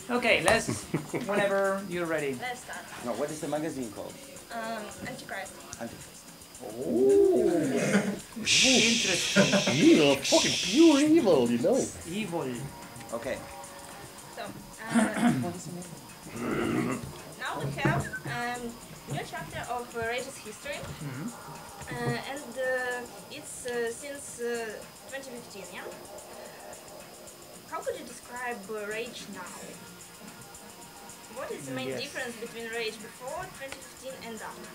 Okay, let's, whenever you're ready. Let's start. No, what is the magazine called? Antichrist. Antichrist. Interesting. Evil, fucking pure evil, you know. Evil. Okay. So, now we have a new chapter of Rage's history. And it's since 2015, yeah? How could you describe Rage now? What is the main difference between Rage before 2015 and after?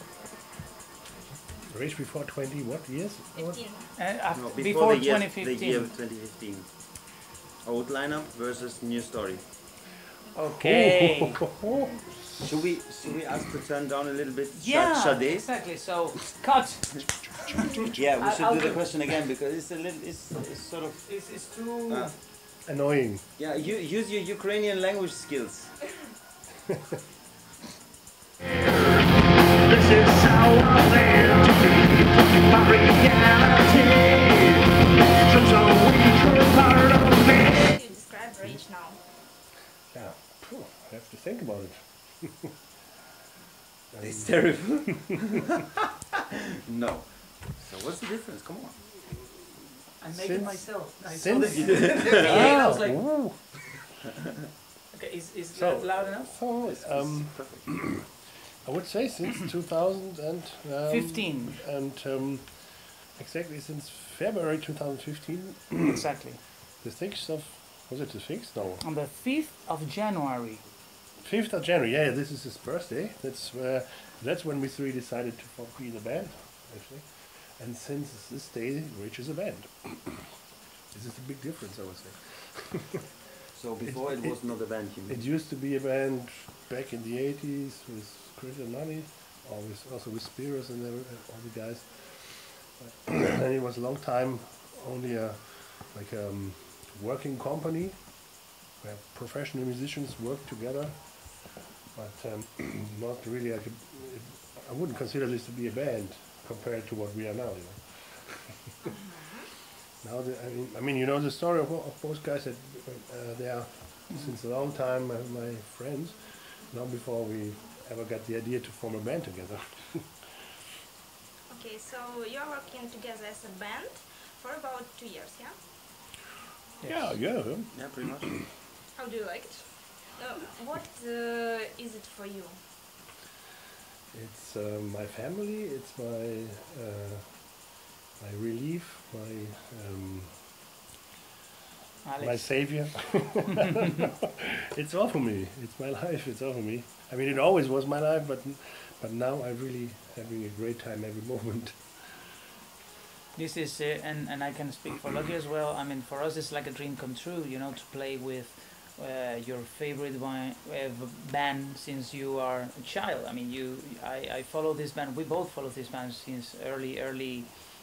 Rage before 20 what years? 15. No, before the year 2015. 2015. Old lineup versus new story. Okay. Should we ask to turn down a little bit? Yeah, Shade? exactly. So, cut. Yeah, we should I'll do the do- question again because it's a little, it's sort of. It's too... Annoying. Yeah, use your Ukrainian language skills. This is how I live to be my reality. So we're part of me. How do you describe Rage now? Yeah, phew, I have to think about it. It's terrible. No. So what's the difference? Come on. I make it myself. I saw Since- that you did it. Okay, I was like, ooh. okay, is So- that loud enough? So, Perfect. I would say since 2015. 15. And exactly since February 2015, Exactly. the 6th of, was it the 6th? No. On the 5th of January. 5th of January, yeah, this is his birthday. That's when we three decided to be the band, actually. And since this day, Rage is a band. This is a big difference, I would say. So before it was not a band, you It mean? used to be a band back in the 80s with Chris and Nani, also with Spears and all the guys. And it was a long time only a working company where professional musicians work together, but not really like I wouldn't consider this to be a band compared to what we are now. You know. Now, I mean, you know the story of both guys that they are since a long time my friends. Long before we ever got the idea to form a band together. Okay, so you're working together as a band for about 2 years, yeah? Yeah. Yeah, pretty much. How do you like it? What is it for you? It's my family. It's my relief. My savior. It's all for me. It's my life. It's all for me. I mean, it always was my life, but now I'm really having a great time every moment. This is, and I can speak for Lucky as well. I mean, for us, it's like a dream come true, you know, to play with your favorite band since you are a child. I mean, I follow this band. We both follow this band since early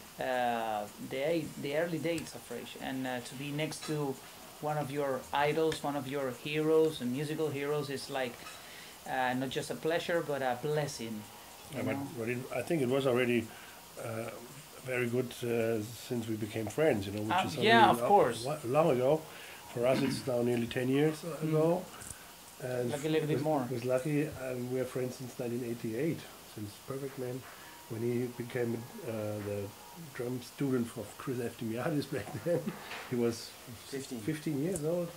the early days of Rage, and to be next to one of your idols, one of your heroes, and musical heroes, is like not just a pleasure but a blessing. But I think it was already very good since we became friends, you know, which is yeah, of course, long ago. For us, it's now nearly 10 years ago. And like a little bit more. With Lucky, we are friends since 1988, since Perfect Man, when he became the drum student of Chris Dmytruk back then. He was 15 years old.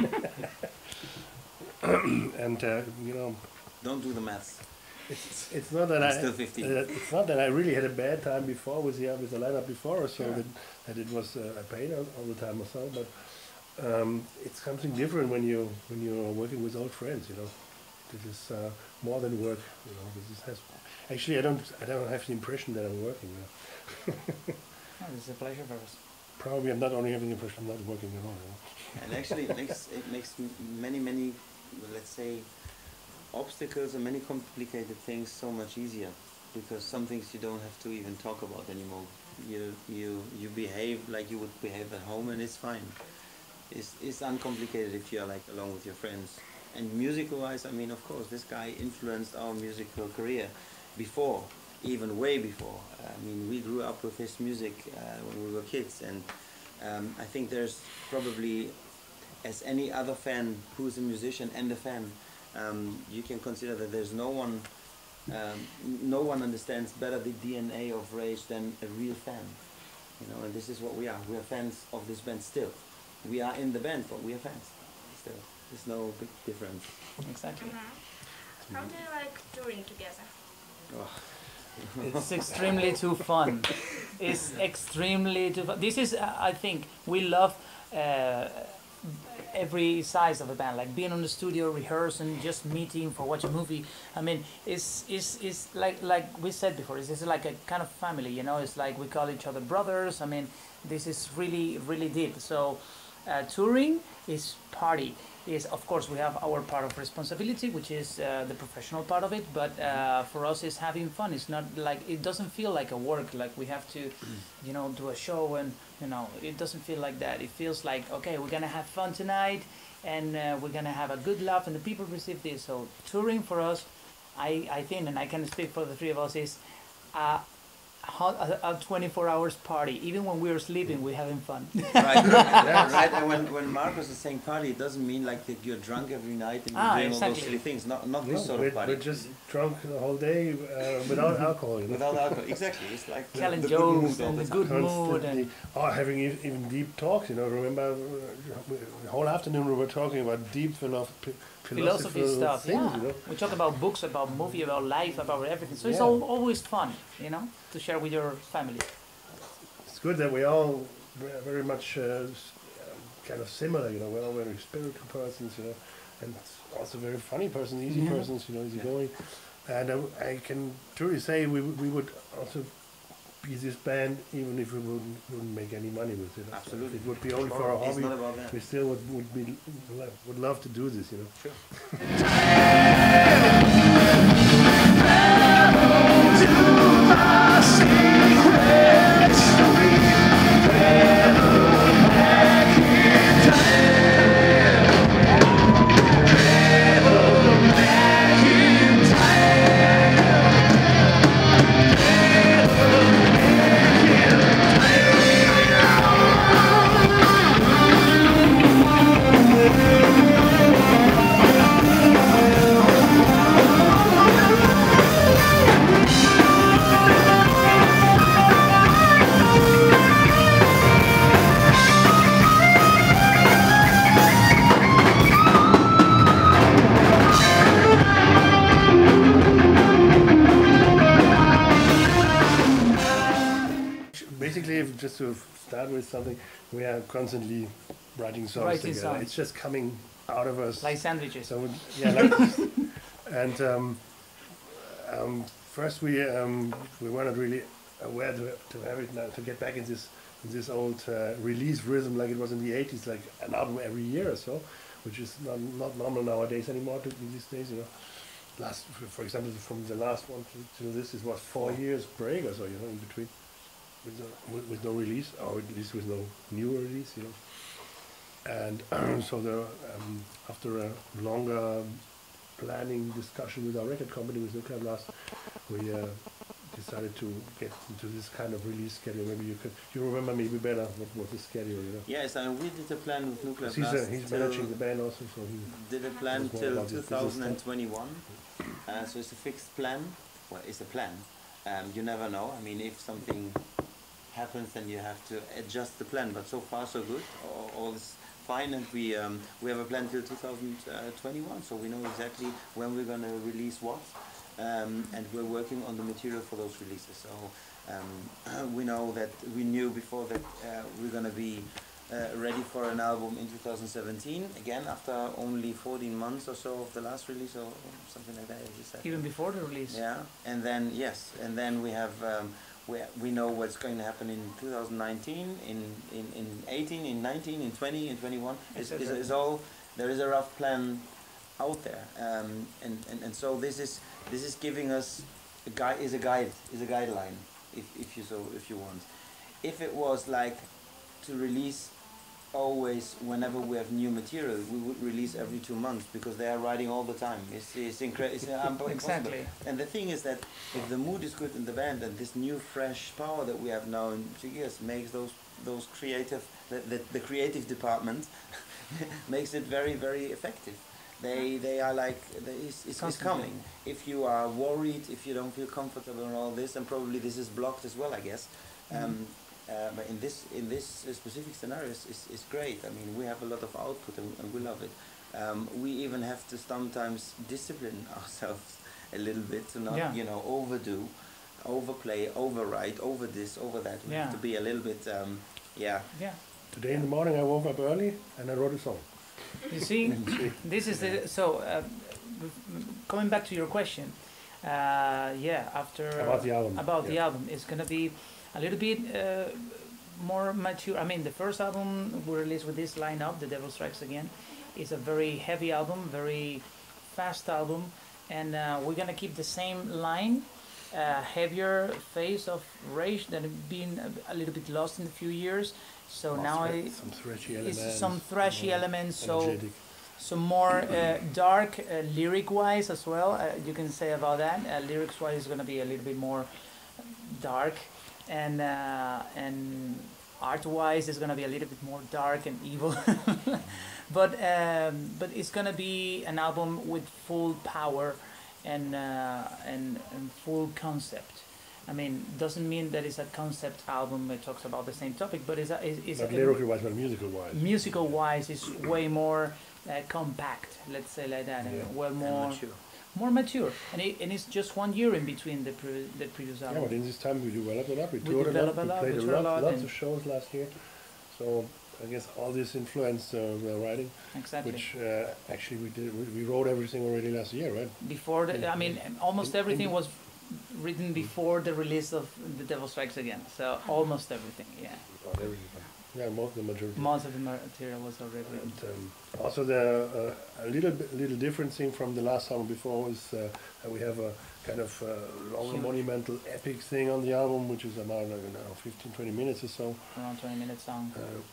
And you know, Don't do the maths. it's not that Still 15. it's not that I really had a bad time before with the lineup before, or so that it was a pain all the time or so. But it's something different when you're working with old friends. You know, this is more than work. You know, actually I don't have the impression that I'm working. You know? This is a pleasure for us. Probably I'm not only having the impression I'm not working at all. You know? And actually, it makes many, let's say, obstacles and many complicated things so much easier, because some things you don't have to even talk about anymore. You behave like you would behave at home, and it's fine. It's uncomplicated if you are like along with your friends. And musical-wise, I mean, of course, this guy influenced our musical career before, even way before. I mean, we grew up with his music when we were kids, and I think there's probably as any other fan who's a musician and a fan, you can consider that there's no one understands better the DNA of Rage than a real fan. You know, and this is what we are. We are fans of this band still. We are in the band, but we are fans still. There's no big difference. Exactly. How do you like touring together? Oh. It's extremely too fun. It's extremely too fun. This is, I think, we love every size of a band, like being on the studio, rehearsing, just meeting for watch a movie. I mean, it's like we said before, it's like a kind of family, you know. It's like we call each other brothers. I mean, this is really, really deep. So touring is party. Is, of course, we have our part of responsibility, which is the professional part of it, but for us it's having fun. It's not like, it doesn't feel like a work, like we have to, you know, do a show, and, you know, it doesn't feel like that. It feels like, okay, we're gonna have fun tonight, and we're gonna have a good laugh, and the people receive this. So touring for us, I think, and I can speak for the three of us, is a 24 hours party. Even when we're sleeping, we're having fun. Right, right. And when Marcus is saying party, it doesn't mean like that you're drunk every night and you're doing all those silly things. Not this sort of party. We're just drunk the whole day without alcohol. You know? Without alcohol, exactly. It's like Telling the jokes good mood all and the the time. good mood, and having even deep talks. You know, remember the whole afternoon we were talking about deep philosophy philosophical stuff. things. Yeah, You know? we talk about books, about movie, about life, about everything. So it's Yeah. always fun, you know, to share with your family. It's good that we all very much kind of similar. You know, we're all very spiritual persons. You know, and also very funny persons, easy persons. You know, easy going. And I can truly say we would also be this band even if we wouldn't make any money with it. Absolutely. It would be only for our It's hobby. not about that. We still would love to do this. You know. Basically, just to start with something, we are constantly writing songs Writing together. songs. It's just coming out of us. Like sandwiches. So yeah, like and first we were not really aware to have it now, to get back in this old release rhythm like it was in the 80s, like an album every year or so, which is not normal nowadays anymore these days. You know, for example, from the last one to this, it was 4 years break or so. You know, in between. With no release, or at least with no new release, you know. And so after a longer planning discussion with our record company, with Nuclear Blast, we decided to get into this kind of release schedule. Maybe you remember maybe better what was the schedule, you know. Yes, I mean, we did a plan with Nuclear 'Cause Blast. he's managing the band also, so he Did a plan knows more till about this business stuff. 2021. So it's a fixed plan. Well, it's a plan. You never know. I mean, if something happens, then you have to adjust the plan. But so far, so good. All is fine, and we have a plan till 2021. So we know exactly when we're gonna release what, and we're working on the material for those releases. So we know that we knew before that we're gonna be ready for an album in 2017. Again, after only 14 months or so of the last release, or something like that, as you said. Even before the release. Yeah, and then yes, and then we have we know what's going to happen in 2019, in 18, in 19, in 20, in 21. Is all there is a rough plan out there, and so this is giving us a guideline, if you want. If it was like to release always whenever we have new material, we would release every 2 months because they are writing all the time. It's incredible. It's impossible. Exactly. And the thing is that if the mood is good in the band, and this new fresh power that we have now in 2 years makes those creative the creative department makes it very, very effective. They are like, it's coming. If you are worried, if you don't feel comfortable and all this, and probably this is blocked as well, I guess. But in this specific scenario, it's great. I mean, we have a lot of output and we love it. We even have to sometimes discipline ourselves a little bit to not, you know, overdo, overplay, overwrite, over this, over that. We have to be a little bit, yeah. Today in the morning I woke up early and I wrote a song. You see, this is the, so coming back to your question, after about the album, it's gonna be a little bit more mature. I mean, the first album we released with this lineup, The Devil Strikes Again, is a very heavy album, very fast album, and we're gonna keep the same line, heavier phase of Rage that had been a little bit lost in a few years. So now some thrashy elements, some thrashy elements, so energetic. some more dark lyric-wise as well. You can say about that. Lyrics-wise, is going to be a little bit more dark, and art-wise, is going to be a little bit more dark and evil. but it's going to be an album with full power and full concept. I mean, doesn't mean that it's a concept album that talks about the same topic, but it's not lyrically-wise, but musical-wise. Musical-wise, it's way more compact, let's say like that, well more mature, and it's just 1 year in between the previous album. Yeah, but in this time we developed a lot. We toured a lot. We played lots of shows last year. So I guess all this influenced the writing. Exactly. Which actually we wrote everything already last year, right? Before I mean, almost everything was written before the release of The Devil Strikes Again, so almost everything, Not everything, yeah, the majority. Most of the material was already written. And, also the a little different thing from the last album before is that we have a kind of long monumental epic thing on the album, which is about 15-20 minutes or so. Around 20-minute song.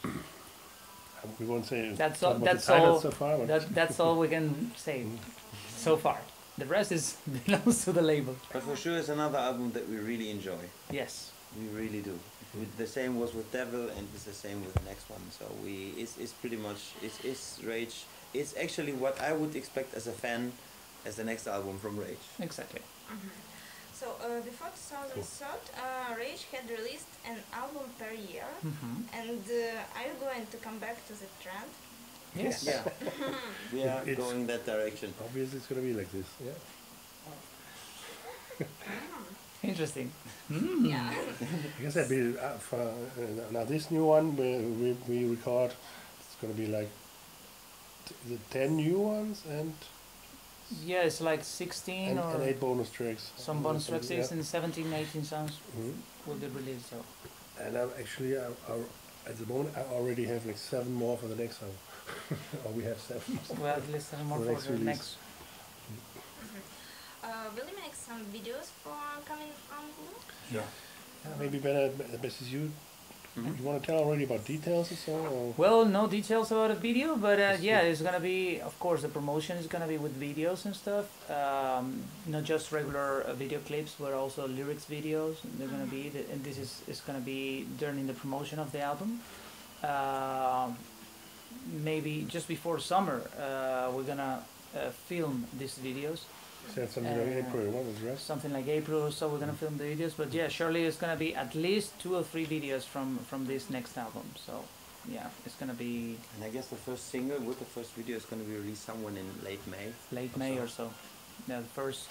We won't say that's all. That's all. So far, that's all we can say so far. The rest is belongs to the label. But for sure, it's another album that we really enjoy. Yes, we really do. The same was with Devil, and it's the same with the next one. So it's pretty much it's Rage. It's actually what I would expect as a fan, as the next album from Rage. Exactly. So before 2003, Rage had released an album per year, and are you going to come back to the trend? Yes. Yeah. We are going that direction. Obviously, it's going to be like this. Yeah. Interesting. Yeah. I guess that'd be now this new one we record. It's going to be like the 10 new ones and. Yeah, it's like 16 and 8 bonus tracks. Some bonus tracks, and 17, 18 songs will be released. So. And I'm actually, at the moment, I already have like 7 more for the next album. Or we have 7. Well, at least 7 more for the next. Will you make some videos for coming album? Yeah. Maybe better, best is you. You want to tell already about details or so? Or? Well, no details about the video, but yeah, it's gonna be, of course, the promotion is gonna be with videos and stuff. Not just regular video clips, but also lyrics videos. They're gonna be, and this is gonna be during the promotion of the album. Maybe just before summer, we're gonna film these videos. Said something like April, what was the rest? Something like April, so we're gonna film the videos. But yeah, surely it's gonna be at least 2 or 3 videos from this next album. So yeah, it's gonna be. And I guess the first single with the first video is gonna be released somewhere in late May. Late May or so. Yeah, the first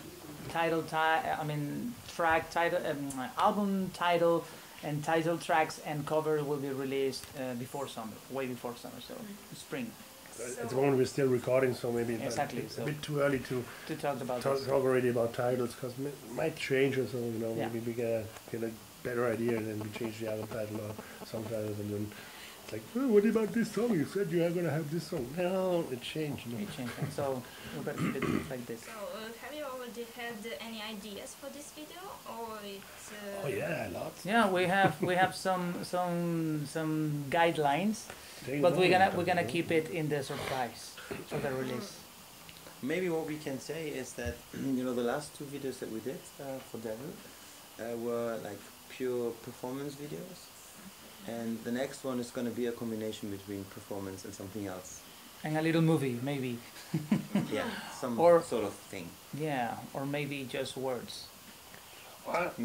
track title, album title, and title tracks and cover will be released before summer, way before summer, so spring. At the moment we're still recording, so maybe it's a bit too early to talk about talk already about titles, because it might change or so, maybe we get a better idea and then we change the album title or song titles, and then it's like, oh, what about this song? You said you are going to have this song. No, it changed. It changed, so we better keep it like this. So have you already had any ideas for this video, or it's? Oh yeah, lots. Yeah, we have some guidelines. But we're gonna keep it in the surprise for the release. Maybe what we can say is that the last 2 videos that we did for Devil were like pure performance videos, and the next one is going to be a combination between performance and something else. And a little movie, maybe. Yeah, some Or- sort of thing. Yeah, or maybe just words. What?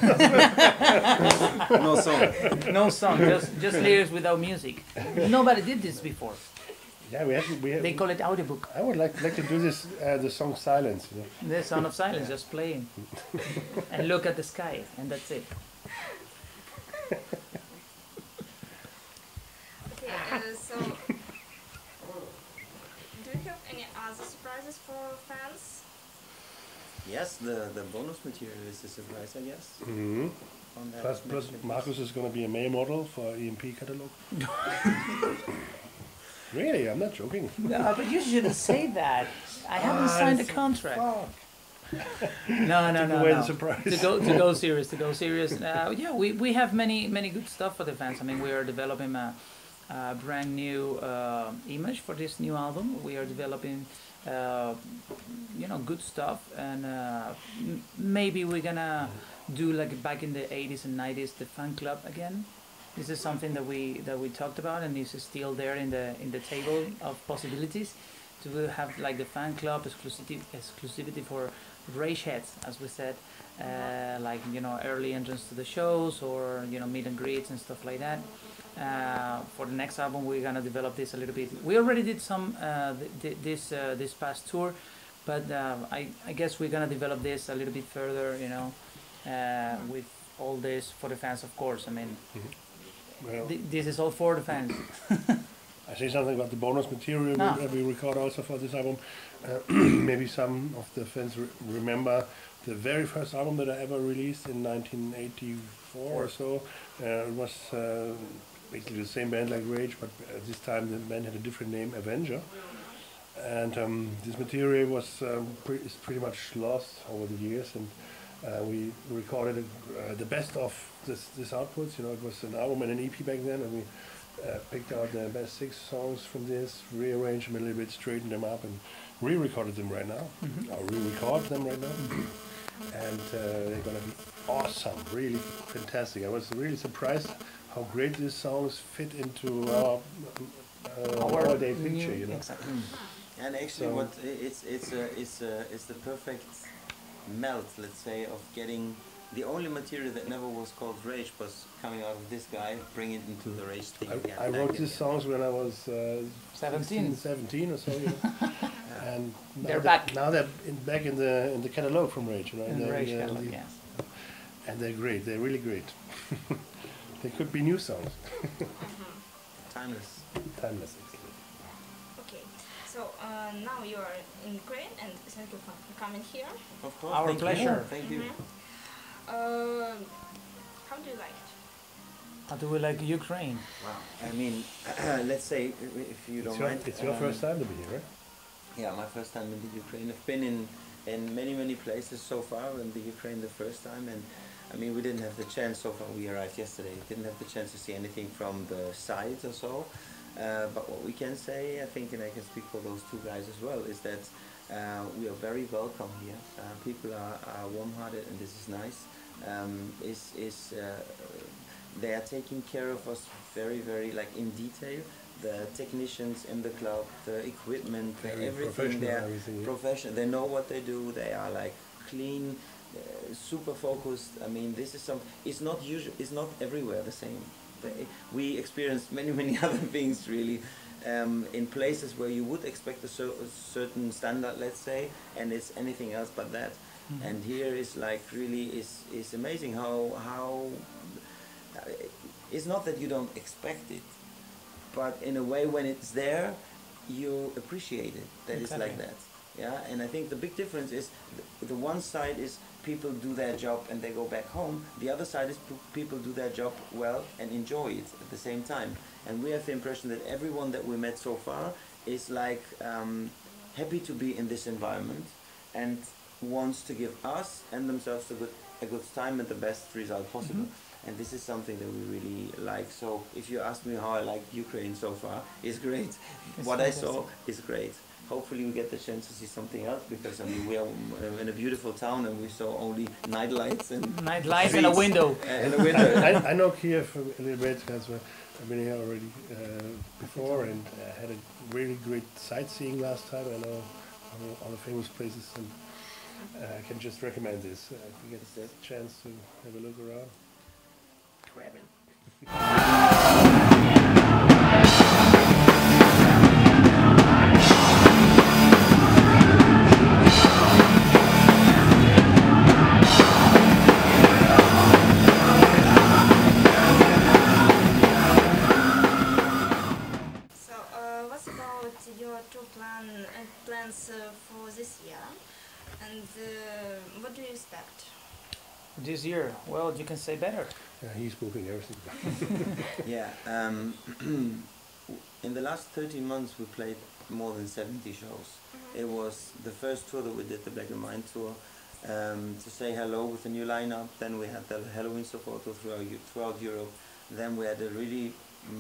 No song. No song, just lyrics without music. Nobody did this before. Yeah, we have. They call it audiobook. I would like to do this, the song Silence, you know. The sound of silence, just playing. And look at the sky, and that's it. Okay, so do you have any other surprises for fans? Yes, the bonus material is a surprise, I guess. Mm-hmm. On that Plus, masterpiece. Marcus is going to be a May model for EMP catalog. Really, I'm not joking. No, but you shouldn't say that. I haven't signed a contract. No, Took away the no. surprise. To go serious. Yeah, we have many good stuff for the fans. I mean, we are developing a brand new image for this new album. We are developing, good stuff, and maybe we're gonna do like back in the 80s and 90s the fan club again. This is something that we talked about, and this is still there in the table of possibilities. To have like the fan club exclusivity for rage heads, as we said, like early entrance to the shows, or meet and greets and stuff like that. For the next album, we're gonna develop this a little bit. We already did some this past tour, but I guess we're gonna develop this a little bit further. With all this for the fans, of course. I mean, Well, this is all for the fans. I say something about the bonus material Ah. that we record also for this album. Maybe some of the fans remember the very first album that I ever released in 1984 or so. It was basically the same band like Rage, but this time the band had a different name, Avenger. And this material was is pretty much lost over the years, and we recorded the best of this outputs. It was an album and an EP back then, and we picked out the best 6 songs from this, rearranged them a little bit, straightened them up, and re-recorded them right now, or re-record them right now. And they're gonna be awesome, really fantastic. I was really surprised how great these songs fit into our holiday picture. Exactly. And actually, So- what it's the perfect melt, let's say, of getting the only material that never was called Rage was coming out of this guy, bring it into the Rage thing again. I wrote these songs when I was 17. 17 or so, and now They're back. Now they're back in the catalog from Rage, In the Rage catalog, yes. and they're great. They're really great. They could be new songs, Timeless. timeless. Okay, so now you are in Ukraine, and thank you for coming here. Of course. Our thank you. pleasure. Thank you. How do you like it? How do we like Ukraine? Wow. I mean, let's say, if you don't mind. It's your first time to be here, right? Yeah, my first time in the Ukraine. I've been in many places so far. In the Ukraine the first time, and I mean, we didn't have the chance so far. We arrived yesterday. Didn't have the chance to see anything from the sides or so. But what we can say, I think, and I can speak for those 2 guys as well, is that we are very welcome here. People are warm-hearted, and this is nice. They are taking care of us very like in detail. The technicians in the club, the equipment, Very everything. professional, They are everything, yeah. professional. They know what they do. They are like clean, super focused. I mean, this is it's not usual. It's not everywhere the same. We experienced many other things really. In places where you would expect a certain standard, let's say, and it's anything else but that. And here is like really is amazing how it's not that you don't expect it, but in a way when it's there, you appreciate it. That it's like that. Yeah, and I think the big difference is the one side is people do their job and they go back home. The other side is people do their job well and enjoy it at the same time. And we have the impression that everyone that we met so far is like happy to be in this environment and wants to give us and themselves a good time and the best result possible. And this is something that we really like. So if you ask me how I like Ukraine so far, it's great. It's what fantastic. I saw is great. hopefully we get the chance to see something else, because I mean we are in a beautiful town and we saw only night lights and and a window. and a window. I know Kyiv a little bit because I've been here already before and had a really great sightseeing last time. I know all the famous places, and I can just recommend this. If you get the chance to have a look around, grab it. Plans for this year, and what do you expect? This year, well, you can say better. He's booking everything. Yeah, in the last 13 months we played more than 70 shows. It was the first tour that we did, the Black and Mine tour, to say hello with the new lineup. Then we had the Halloween support tour throughout Europe. Then we had a really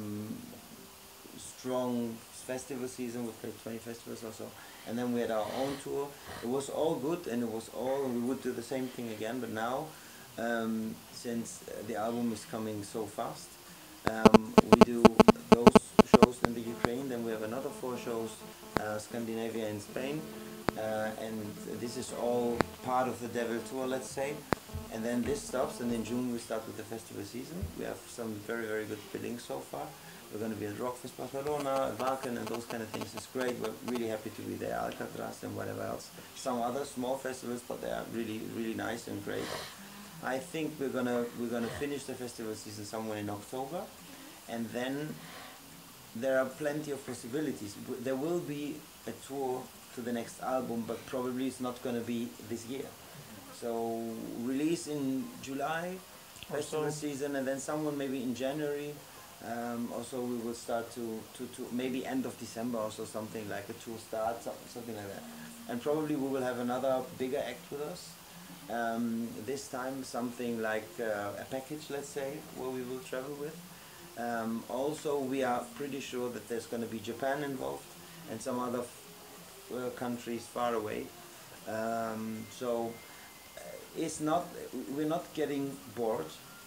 strong festival season. We played 20 festivals or so. And then we had our own tour. It was all good, and we would do the same thing again, but now, since the album is coming so fast, we do those shows in the Ukraine, then we have another 4 shows, Scandinavia and Spain, and this is all part of the Devil tour, let's say. And then this stops, and in June we start with the festival season. We have some very, very good billings so far. We're going to be at Rockfest Barcelona, Wagner, and those kind of things. It's great. We're really happy to be there. Alcatraz and whatever else. Some other small festivals, but they are really, really nice and great. I think we're gonna finish the festival season somewhere in October, and then there are plenty of possibilities. There will be a tour to the next album, but probably it's not going to be this year. So release in July, festival season, and then someone maybe in January. Also we will start to maybe end of December or so, something like a tour start, something like that. And probably we will have another bigger act with us. This time something like a package, let's say, where we will travel with. Also we are pretty sure that there's going to be Japan involved and some other countries far away. So it's not, we're not getting bored.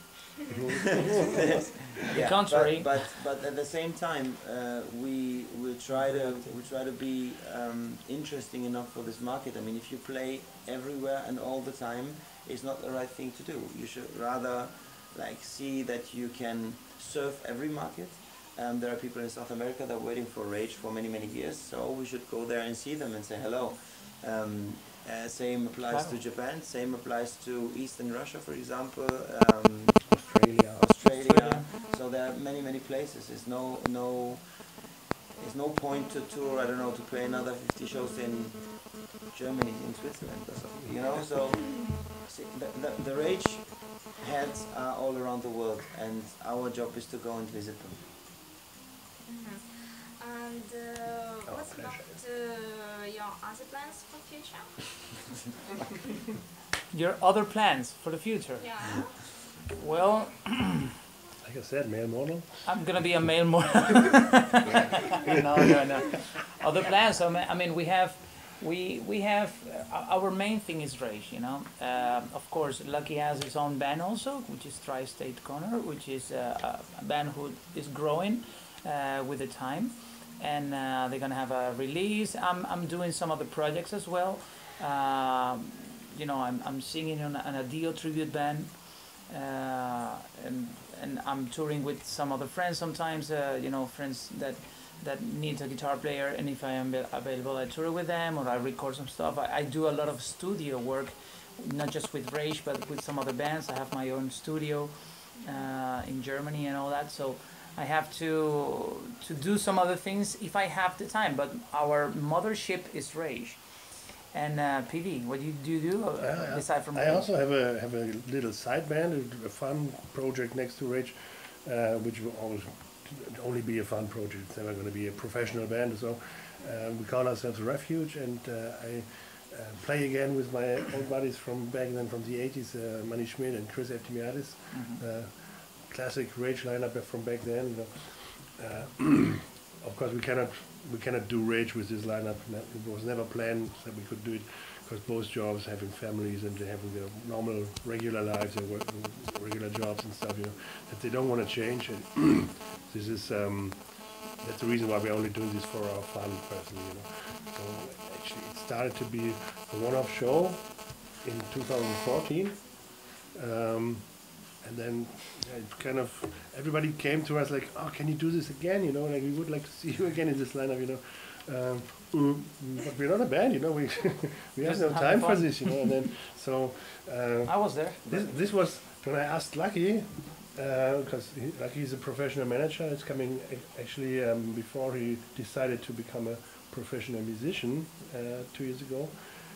Yeah, contrary, but at the same time, we try to be interesting enough for this market. I mean, if you play everywhere and all the time, it's not the right thing to do. You should rather like see that you can serve every market. There are people in South America that are waiting for Rage for many years, so we should go there and see them and say hello. Same applies to Japan. Same applies to Eastern Russia, for example. Australia. So there are many places. There's no point to tour. I don't know, to play another 50 shows in Germany, in Switzerland, or something. You know. So see, the Rage heads are all around the world, and our job is to go and visit them. And what's about your other plans for future? Your other plans for the future? Yeah. Well, like I said, male model. I'm gonna be a male model. No. Other plans. I mean, we have our main thing is Rage. You know, of course, Lucky has his own band also, which is Tri-State Corner, which is a band who is growing with the time, and they're gonna have a release. I'm doing some other projects as well. You know, I'm singing on a Dio tribute band. And I'm touring with some other friends sometimes, you know, friends that need a guitar player, and if I am available, I tour with them or I record some stuff. I do a lot of studio work, not just with Rage, but with some other bands. I have my own studio in Germany and all that, so I have to do some other things if I have the time, but our mothership is Rage. And Peavy, what do you do aside from Rage? I also have a little side band, a fun project next to Rage, which will always only be a fun project. It's never going to be a professional band. So we call ourselves Refuge, and I play again with my old buddies from back then, from the 80s, Manny Schmidt and Chris Dmytruk, classic Rage lineup from back then. You know. of course, we cannot do Rage with this lineup. It was never planned that we could do it, because both jobs, having families and they having their normal, regular lives, their work, regular jobs and stuff, you know, that they don't want to change. And this is that's the reason why we're only doing this for our fun, personally, you know. So actually, it started to be a one-off show in 2014. And then it kind of, everybody came to us like, oh, can you do this again? You know, like we would like to see you again in this lineup, you know. But we're not a band, you know. We we have no time for this, you know. And then so I was there. this was when I asked Lucky, because Lucky is a professional manager. It's coming actually before he decided to become a professional musician 2 years ago.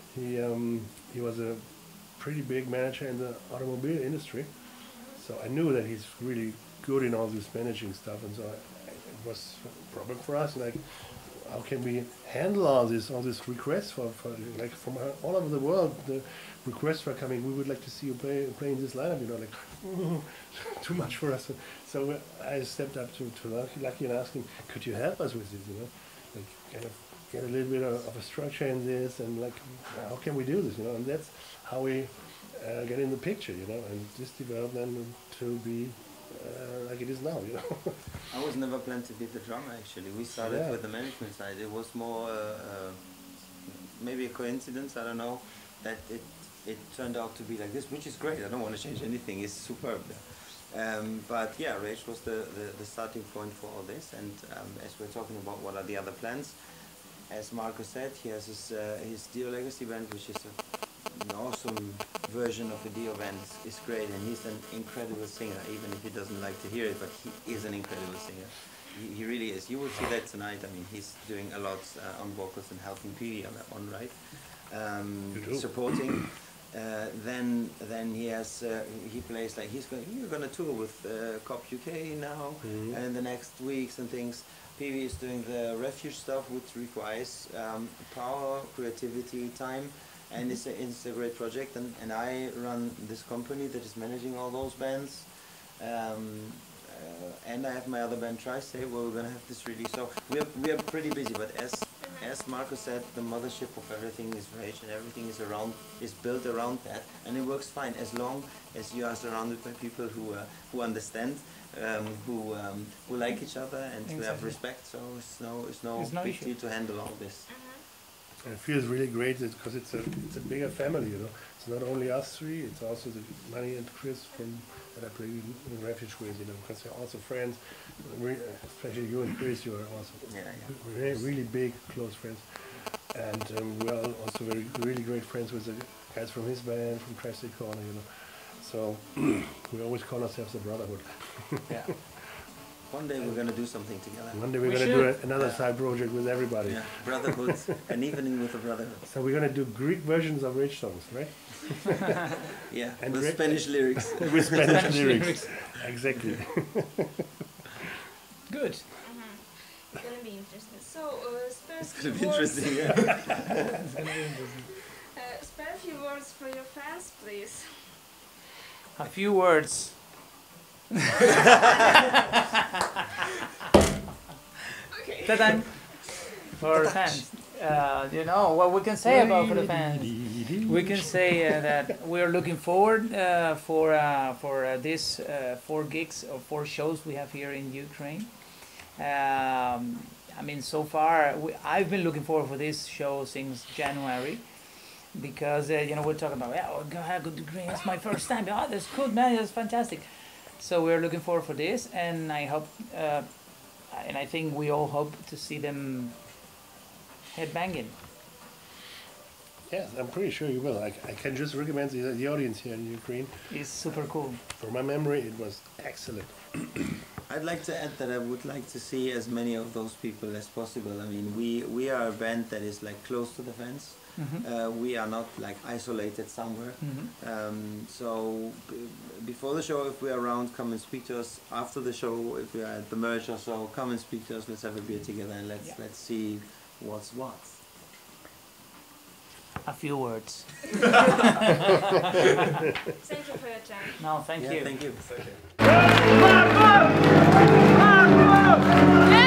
He was a pretty big manager in the automobile industry. So I knew that he's really good in all this managing stuff, and so it was a problem for us. Like, how can we handle all these requests for like from all over the world? The requests were coming. We would like to see you play in this lineup. You know, like too much for us. So I stepped up to Lucky and asked him, could you help us with this? You know, like kind of get a little bit of a structure in this, and like how can we do this? You know, and that's how we. Get in the picture, you know, and this developed then to be like it is now, you know. I was never planned to be the drummer, actually. We started with the management side. It was more maybe a coincidence, I don't know, that it turned out to be like this, which is great. I don't want to change anything. It's superb. But yeah, Rage was the starting point for all this, and as we're talking about what are the other plans, as Marco said, he has his Dio Legacy band, which is an awesome version of a Dio band. Is great, and he's an incredible singer, even if he doesn't like to hear it, but he is an incredible singer. He really is. You will see that tonight. I mean, he's doing a lot on vocals and helping Peavy on that one, right? Supporting. Then he has he plays like you're gonna tour with Cop UK now, and in the next weeks and things. Peavy is doing the refuge stuff, which requires power, creativity, time, and it's a great project. And I run this company that is managing all those bands, and I have my other band Tri-State, where we're gonna have this release. So we are pretty busy, but as Marco said, the mothership of everything is Rage, and everything is built around that, and it works fine as long as you are surrounded by people who understand, who like each other, and who have respect. So it's no big deal to handle all this. And it feels really great because it's a bigger family, you know. It's not only us three; it's also the Manny and Chris that I play in Refuge with, you know, because they're also friends. Especially you and Chris, you are also really big, close friends. And we are also really great friends with the guys from his band, from Tri-State Corner, you know. So we always call ourselves the Brotherhood. Yeah. One day we're gonna do something together. One day we're gonna do another side project with everybody. Yeah, Brotherhood, an evening with the Brotherhood. So we're gonna do Greek versions of Rage songs, right? Yeah, and with Spanish lyrics. With Spanish lyrics, exactly. Good. It's gonna be interesting. So, spare It's gonna be interesting, yeah. It's gonna be interesting. Spare a few words for your fans, please. A few words. Okay. Ta-da! For fans. You know what we can say about for the fans. We can say that we are looking forward for this 4 gigs or 4 shows we have here in Ukraine. I mean, so far I've been looking forward for this show since January, because you know, we're talking about, oh God, go to Ukraine. That's my first time. Oh, that's cool, man. That's fantastic. So we're looking forward for this, and I hope, and I think we all hope to see them headbanging. Yes, I'm pretty sure you will. I can just recommend the audience here in Ukraine. It's super cool. From my memory, it was excellent. I'd like to add that I would like to see as many of those people as possible. I mean, we are a band that is like close to the fans. We are not like isolated somewhere. So before the show, if we're around, come and speak to us. After the show, if we're at the merge or so, come and speak to us. Let's have a beer together, and let's see what's what. A few words. Thank you for your time. No, thank you. Thank you. Yeah.